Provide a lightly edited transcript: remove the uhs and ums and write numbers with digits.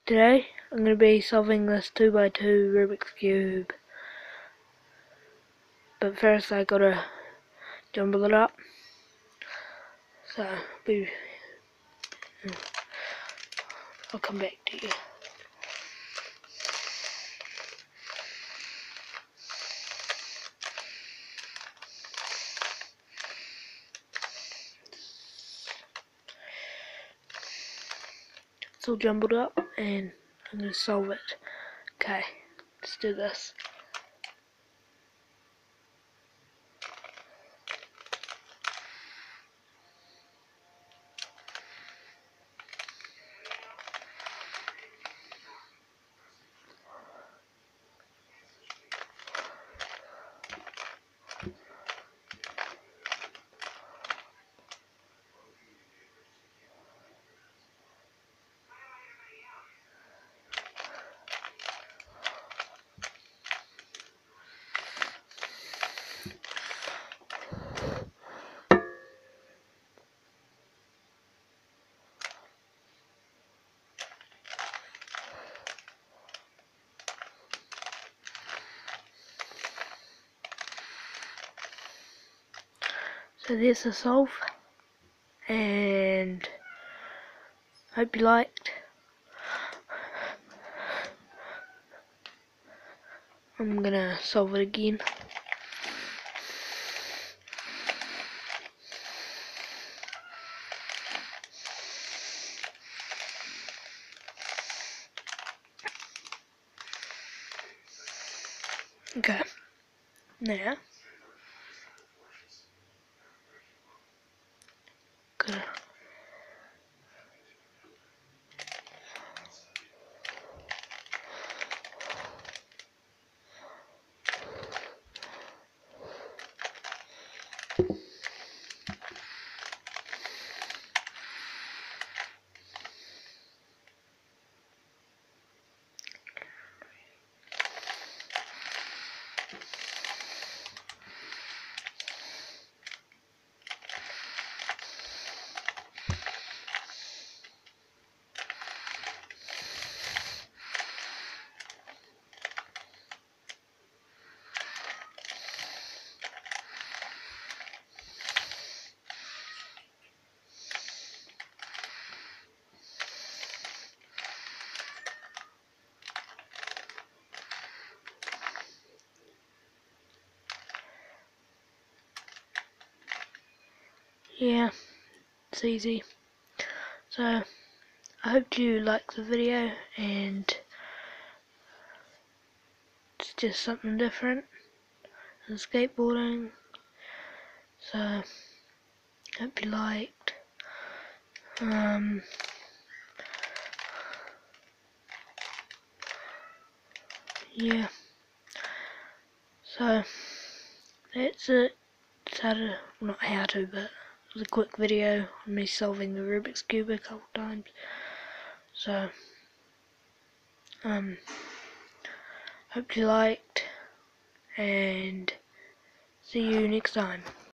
Today I'm going to be solving this 2x2 Rubik's Cube, but first I gotta jumble it up, so I'll come back to you. It's all jumbled up and I'm going to solve it. Okay, let's do this. So there's the solve, and hope you liked. I'm gonna solve it again. Okay, now gonna yeah, it's easy. So I hope you like the video, and it's just something different than skateboarding. So hope you liked. Yeah. So that's it. It's not how to, but it was a quick video of me solving the Rubik's Cube a couple times. So hope you liked, and see you next time.